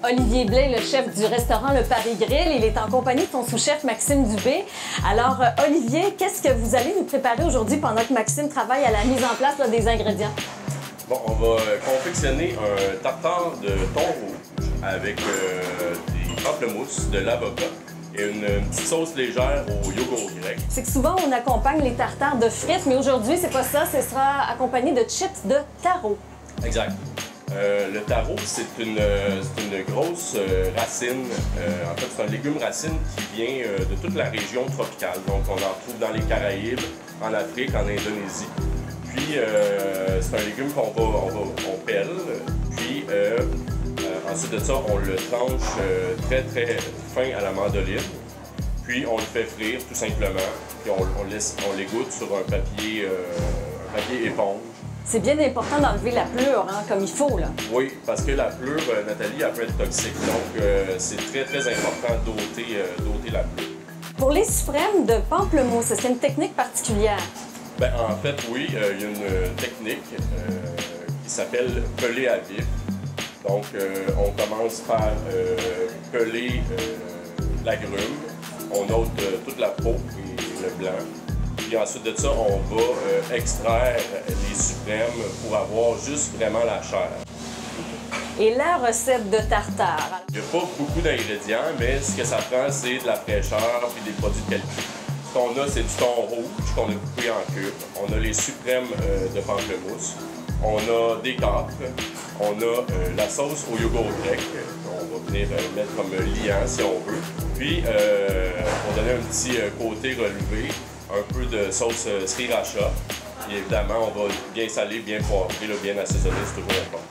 Olivier Blais, le chef du restaurant Le Paris Grill. Il est en compagnie de son sous-chef Maxime Dubé. Alors, Olivier, qu'est-ce que vous allez nous préparer aujourd'hui pendant que Maxime travaille à la mise en place là, des ingrédients? Bon, on va confectionner un tartare de thon rouge avec des pamplemousses, de l'avocat et une petite sauce légère au yogourt grec. C'est que souvent, on accompagne les tartares de frites, mais aujourd'hui, c'est pas ça. Ce sera accompagné de chips de taro. Exact. Le taro, c'est une grosse racine. En fait, c'est un légume racine qui vient de toute la région tropicale. Donc, on en trouve dans les Caraïbes, en Afrique, en Indonésie. Puis, c'est un légume qu'on pèle. Puis, ensuite de ça, on le tranche très, très fin à la mandoline. Puis, on le fait frire, tout simplement. Puis, on l'égoutte sur un papier éponge. C'est bien important d'enlever la pleure, hein, comme il faut, là. Oui, parce que la pleure, Nathalie, elle peut être toxique. Donc, c'est très, très important d'ôter la pleure. Pour les suprêmes de pamplemousse, c'est une technique particulière? Bien, en fait, oui, il y a une technique qui s'appelle peler à vif. Donc, on commence par peler l'agrume. On ôte toute la peau et le blanc. Puis ensuite de ça, on va extraire les suprêmes pour avoir juste vraiment la chair. Et la recette de tartare? Il n'y a pas beaucoup d'ingrédients, mais ce que ça prend, c'est de la fraîcheur et des produits de qualité. Ce qu'on a, c'est du thon rouge qu'on a coupé en cubes. On a les suprêmes de pamplemousse. On a des capres. On a la sauce au yogourt grec. On va venir mettre comme liant si on veut. Puis, pour donner un petit côté relevé, un peu de sauce sriracha. Et évidemment, on va bien saler, bien poivrer, bien assaisonner, c'est toujours important.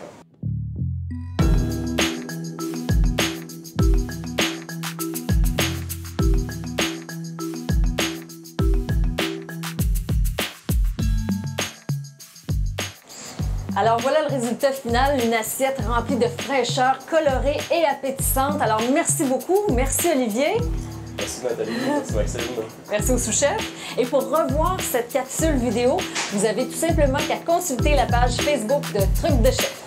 Alors voilà le résultat final, une assiette remplie de fraîcheur, colorée et appétissante. Alors merci beaucoup, merci Olivier. Merci Nathalie, merci Maxime. Merci au sous-chef. Et pour revoir cette capsule vidéo, vous avez tout simplement qu'à consulter la page Facebook de Trucs de Chef.